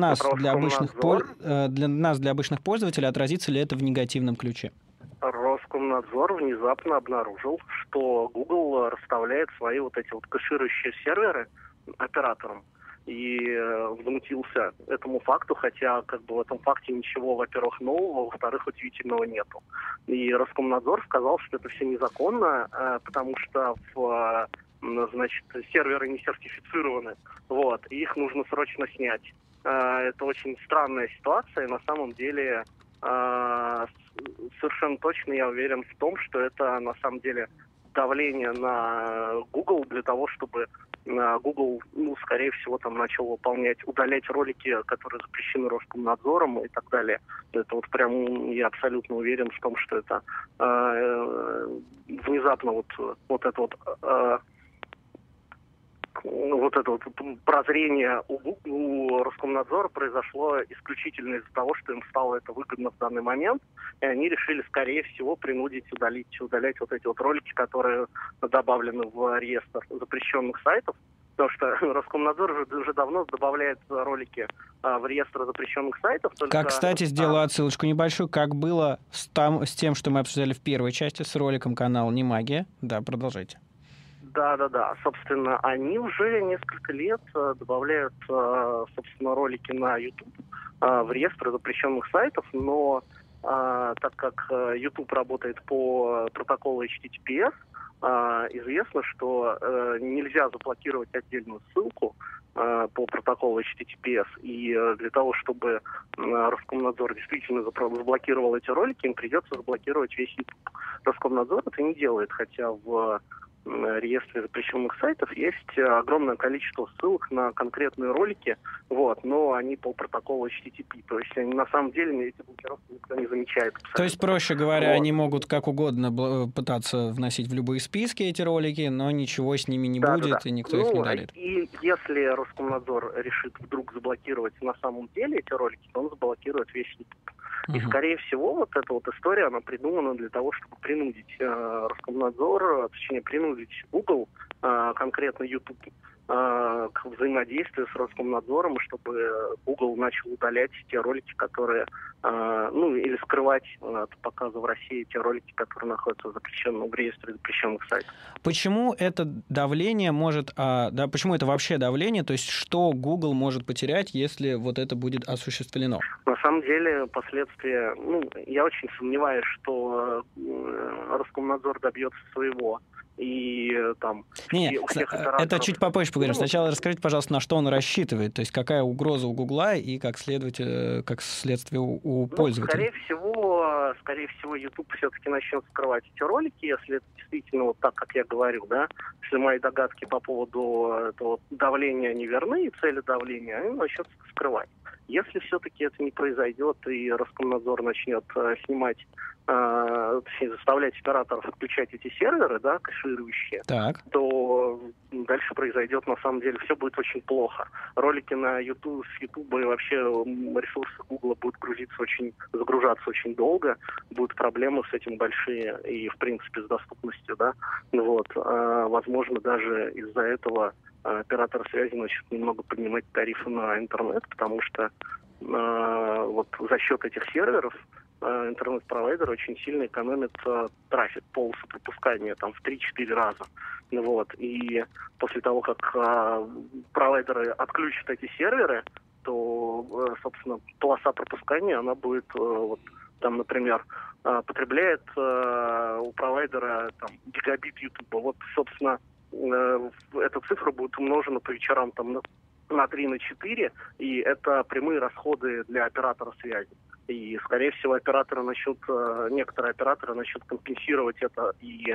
нас, Роскомнадзор, для нас, для обычных пользователей, отразится ли это в негативном ключе? Роскомнадзор внезапно обнаружил, что Google расставляет свои вот эти вот кэширующие серверы операторам. И возмутился этому факту, хотя как бы в этом факте ничего, во-первых, нового, во-вторых, удивительного нету. И Роскомнадзор сказал, что это все незаконно, потому что значит, серверы не сертифицированы, вот, и их нужно срочно снять. Это очень странная ситуация, и на самом деле совершенно точно я уверен в том, что это на самом деле давление на Google для того, чтобы Google, скорее всего, там начал удалять ролики, которые запрещены Роскомнадзором и так далее. Это вот прям я абсолютно уверен в том, что это внезапно вот это прозрение у Роскомнадзора произошло исключительно из-за того, что им стало это выгодно в данный момент, и они решили, скорее всего, принудить удалять вот эти вот ролики, которые добавлены в реестр запрещенных сайтов, потому что Роскомнадзор уже давно добавляет ролики в реестр запрещенных сайтов. Как, кстати, сделаю отсылочку небольшую, как было с тем, что мы обсуждали в первой части с роликом канала «Не магия». Да, продолжайте. Да. Собственно, они уже несколько лет добавляют, собственно, ролики на YouTube в реестр запрещенных сайтов, но так как YouTube работает по протоколу HTTPS, известно, что нельзя заблокировать отдельную ссылку по протоколу HTTPS, и для того, чтобы Роскомнадзор действительно заблокировал эти ролики, им придется заблокировать весь YouTube. Роскомнадзор это не делает, хотя в реестре запрещенных сайтов есть огромное количество ссылок на конкретные ролики, но они по протоколу HTTP. То есть они, на самом деле эти блокировки никто не замечает. Абсолютно. То есть, проще говоря, они могут как угодно пытаться вносить в любые списки эти ролики, но ничего с ними не будет, и никто их не удалит. И если Роскомнадзор решит вдруг заблокировать на самом деле эти ролики, то он заблокирует весь YouTube. И, скорее всего, вот эта вот история, она придумана для того, чтобы принудить Роскомнадзор, точнее, принудить Google, конкретно YouTube, к взаимодействию с Роскомнадзором, чтобы Google начал удалять те ролики, которые, или скрывать от показа в России те ролики, которые находятся в реестре запрещенных сайтов. Почему это давление почему это вообще давление? То есть что Google может потерять, если вот это будет осуществлено? На самом деле последствия, я очень сомневаюсь, что Роскомнадзор добьется своего. И там... это чуть попозже поговорим. Сначала расскажите, пожалуйста, на что он рассчитывает, то есть какая угроза у Гугла и как следствие у пользователей. Скорее всего, YouTube все-таки начнет скрывать эти ролики, если это действительно вот так, как я говорю, да, если мои догадки по поводу этого давления не верны, и цели давления, они начнут скрывать. Если все-таки это не произойдет, и Роскомнадзор начнет заставлять операторов отключать эти серверы, да, кэширующие, то дальше произойдет, на самом деле, все будет очень плохо. Ролики с YouTube и вообще ресурсы Google будут загружаться очень долго, будут проблемы с этим большие и, в принципе, с доступностью, да. Возможно, даже из-за этого операторы связи начнут немного поднимать тарифы на интернет, потому что за счет этих серверов интернет-провайдер очень сильно экономит трафик, полосы пропускания там в 3-4 раза. И после того, как провайдеры отключат эти серверы, то, собственно, полоса пропускания, она будет, например, потребляет у провайдера гигабит YouTube. Собственно, эта цифра будет умножена по вечерам на 3, на 4, и это прямые расходы для оператора связи. И, скорее всего, некоторые операторы начнут компенсировать это и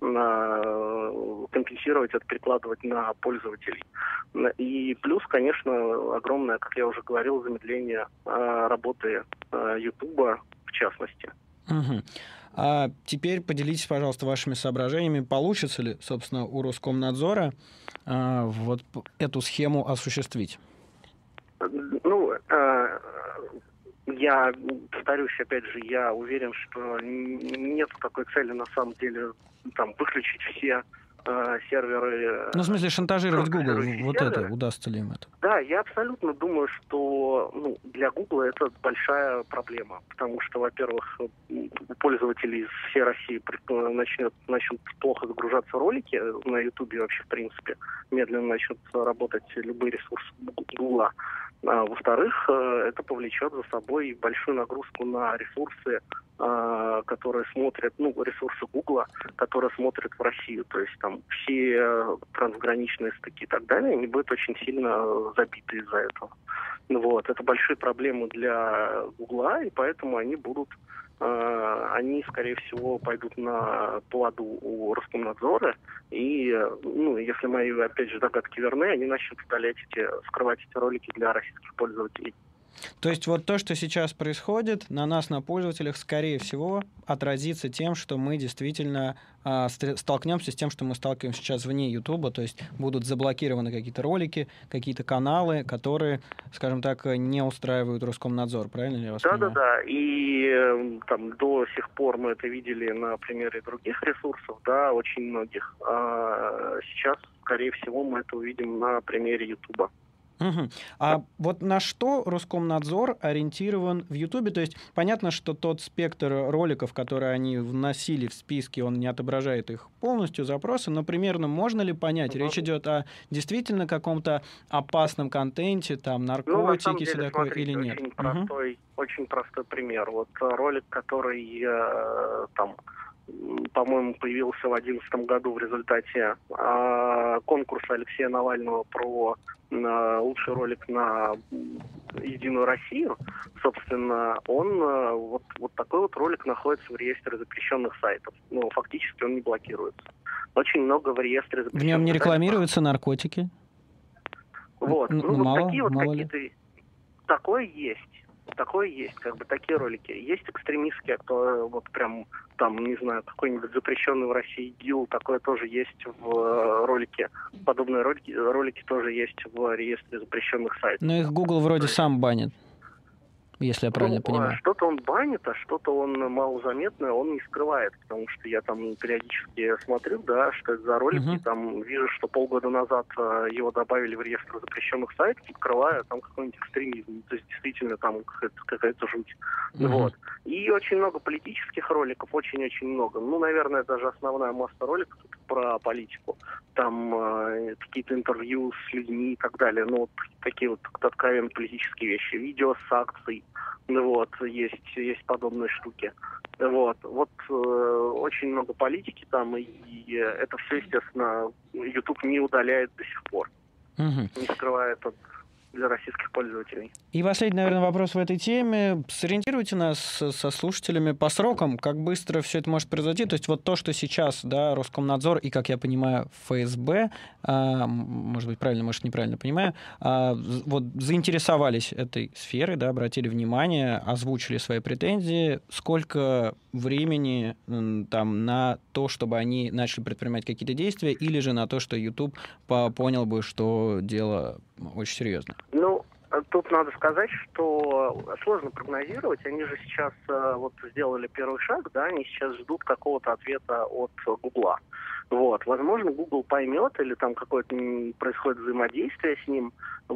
перекладывать на пользователей. И плюс, конечно, огромное, как я уже говорил, замедление работы YouTube, в частности. А теперь поделитесь, пожалуйста, вашими соображениями, получится ли, собственно, у Роскомнадзора эту схему осуществить? Я повторюсь, опять же, я уверен, что нет такой цели, на самом деле, выключить все серверы... Ну, в смысле, шантажировать Google, вот серверы. Это, удастся ли им это? Да, я абсолютно думаю, что для Google это большая проблема, потому что, во-первых, у пользователей из всей России начнут плохо загружаться ролики на YouTube вообще, в принципе, медленно начнут работать любые ресурсы Google. А во-вторых, это повлечет за собой большую нагрузку на ресурсы, которые смотрят, ресурсы Гугла, которые смотрят в Россию. То есть там все трансграничные стыки и так далее, они будут очень сильно забиты из-за этого. Вот. Это большие проблемы для Гугла, и поэтому они, скорее всего, пойдут на поводу у Роскомнадзора, и, если мои, опять же, догадки верны, они начнут скрывать эти ролики для российских пользователей. То есть вот то, что сейчас происходит, на нас, на пользователях, скорее всего, отразится тем, что мы действительно столкнемся с тем, что мы сталкиваемся сейчас вне Ютуба, то есть будут заблокированы какие-то ролики, какие-то каналы, которые, скажем так, не устраивают Роскомнадзор, правильно ли я вас понимаю? Да. И до сих пор мы это видели на примере других ресурсов, да, очень многих. А сейчас, скорее всего, мы это увидим на примере Ютуба. Угу. А вот на что Роскомнадзор ориентирован в Ютубе? То есть понятно, что тот спектр роликов, которые они вносили в списки, он не отображает их полностью запросы, но примерно можно ли понять? Речь идет о действительно каком-то опасном контенте, там, наркотики, все такое, смотрите, или нет? Очень простой пример. Вот ролик, который по-моему, появился в 2011 году в результате конкурса Алексея Навального про лучший ролик на Единую Россию. Собственно, он вот такой вот ролик находится в реестре запрещенных сайтов. Фактически он не блокируется. Очень много в реестре запрещенных сайтов. В нем не рекламируются наркотики? Вот. Мало, такие вот мало какие-то... Такое есть, такие ролики. Есть экстремистские, вот прям там, не знаю, какой-нибудь запрещенный в России ИГИЛ, такое тоже есть в ролике. Подобные ролики тоже есть в реестре запрещенных сайтов. Но их Google вроде сам банит, если я правильно понимаю. Что-то он банит, а что-то он малозаметное, он не скрывает, потому что я там периодически смотрю, да, что это за ролики, там вижу, что полгода назад его добавили в реестр запрещенных сайтов, открываю, там какой-нибудь экстремизм, то есть действительно там какая-то жуть. Вот. И очень много политических роликов, очень-очень много. Наверное, даже основная масса роликов про политику. Там какие-то интервью с людьми и так далее. Такие вот откровенно политические вещи. Видео с акций. Есть подобные штуки. Вот очень много политики там, и это все, естественно, YouTube не удаляет до сих пор. Не скрывает для российских пользователей. И последний, наверное, вопрос в этой теме. Сориентируйте нас со слушателями по срокам, как быстро все это может произойти. То есть вот то, что сейчас, да, Роскомнадзор и, как я понимаю, ФСБ, может быть, правильно, может, неправильно понимаю, вот заинтересовались этой сферой, да, обратили внимание, озвучили свои претензии. Сколько времени там на то, чтобы они начали предпринимать какие-то действия, или же на то, что YouTube понял бы, что дело очень серьезно? Тут надо сказать, что сложно прогнозировать. Они же сейчас сделали первый шаг, да, они сейчас ждут какого-то ответа от Гугла. Возможно, Google поймет, или там какое-то происходит взаимодействие с ним,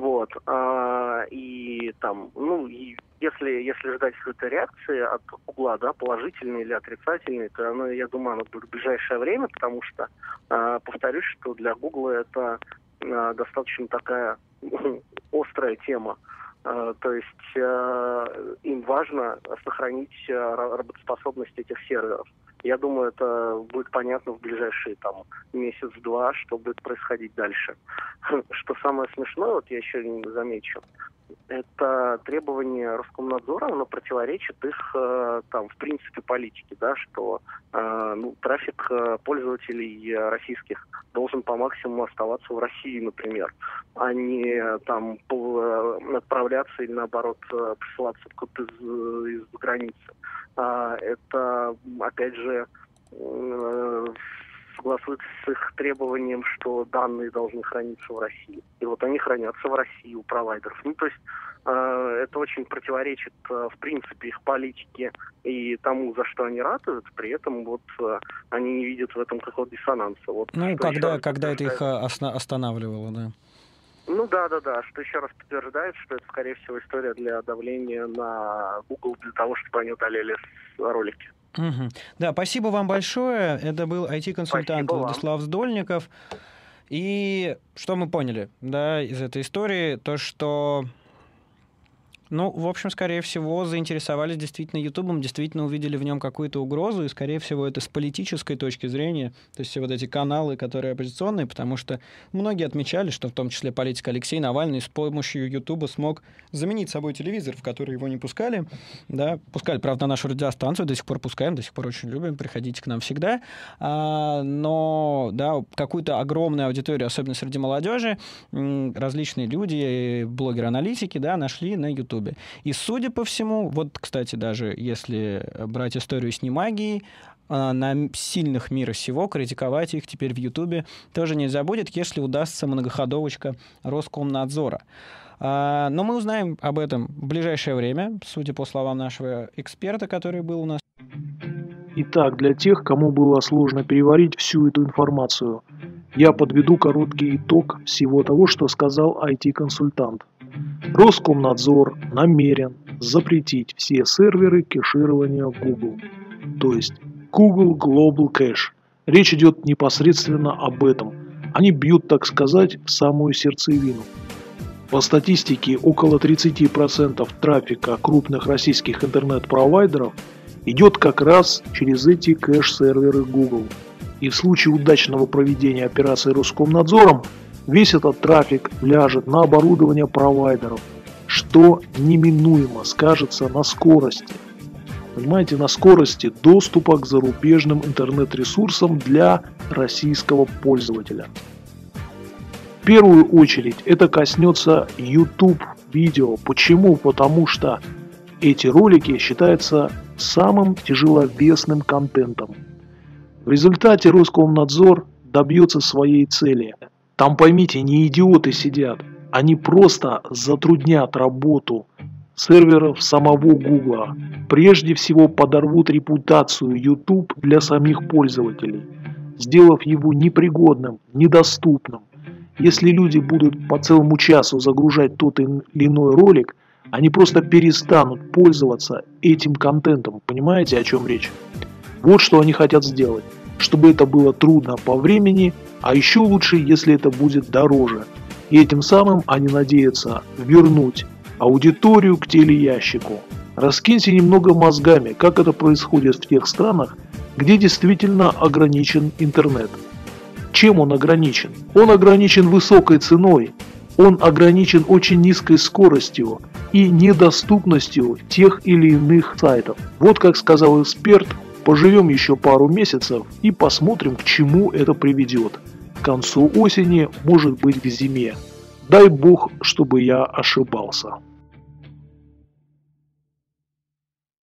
и там, если ждать какой-то реакции от Гугла, да, положительной или отрицательной, то я думаю, она будет в ближайшее время, потому что, повторюсь, что для Гугла это достаточно такая острая тема. То есть им важно сохранить работоспособность этих серверов. Я думаю, это будет понятно в ближайшие месяц-два, что будет происходить дальше. Что самое смешное, я еще замечу, это требование Роскомнадзора, оно противоречит их, в принципе, политике, да, что трафик пользователей российских должен по максимуму оставаться в России, например, а не отправляться или, наоборот, присылаться откуда-то из границы. Это, опять же, согласуется с их требованием, что данные должны храниться в России. И они хранятся в России у провайдеров. То есть это очень противоречит, в принципе, их политике и тому, за что они ратуют, при этом вот они не видят в этом какого-то диссонанса. Вот, ну, когда это их останавливало, да. Ну да, что еще раз подтверждает, что это, скорее всего, история для давления на Google для того, чтобы они удалили ролики. Угу. Да, спасибо вам большое. Это был IT-консультант Владислав Сдольников. И что мы поняли, да, из этой истории? То, что... Ну, в общем, скорее всего, заинтересовались действительно Ютубом, действительно увидели в нем какую-то угрозу, и, скорее всего, это с политической точки зрения, то есть все вот эти каналы, которые оппозиционные, потому что многие отмечали, что в том числе политик Алексей Навальный с помощью Ютуба смог заменить собой телевизор, в который его не пускали, да, пускали, правда, нашу радиостанцию, до сих пор пускаем, до сих пор очень любим, приходите к нам всегда, но, да, какую-то огромную аудиторию, особенно среди молодежи, различные люди, блогеры-аналитики, да, нашли на Ютубе. И, судя по всему, вот, кстати, даже если брать историю с немагией, на сильных мира сего критиковать их теперь в Ютубе тоже нельзя будет, если удастся многоходовочка Роскомнадзора. Но мы узнаем об этом в ближайшее время, судя по словам нашего эксперта, который был у нас. Итак, для тех, кому было сложно переварить всю эту информацию, я подведу короткий итог всего того, что сказал IT-консультант. Роскомнадзор намерен запретить все серверы кэширования Google, то есть Google Global Cache. Речь идет непосредственно об этом. Они бьют, так сказать, в самую сердцевину. По статистике, около 30% трафика крупных российских интернет-провайдеров идет как раз через эти кэш-серверы Google. И в случае удачного проведения операции Роскомнадзором, весь этот трафик ляжет на оборудование провайдеров, что неминуемо скажется на скорости. Понимаете, на скорости доступа к зарубежным интернет-ресурсам для российского пользователя. В первую очередь это коснется YouTube видео. Почему? Потому что эти ролики считаются самым тяжеловесным контентом. В результате Роскомнадзор добьется своей цели. Там, поймите, не идиоты сидят. Они просто затруднят работу серверов самого Гугла. Прежде всего подорвут репутацию YouTube для самих пользователей, сделав его непригодным, недоступным. Если люди будут по целому часу загружать тот или иной ролик, они просто перестанут пользоваться этим контентом. Понимаете, о чем речь? Вот что они хотят сделать. Чтобы это было трудно по времени, а еще лучше, если это будет дороже. И этим самым они надеются вернуть аудиторию к телеящику. Раскиньте немного мозгами, как это происходит в тех странах, где действительно ограничен интернет. Чем он ограничен? Он ограничен высокой ценой, он ограничен очень низкой скоростью и недоступностью тех или иных сайтов. Вот как сказал эксперт, поживем еще пару месяцев и посмотрим, к чему это приведет. К концу осени, может быть, к зиме. Дай бог, чтобы я ошибался.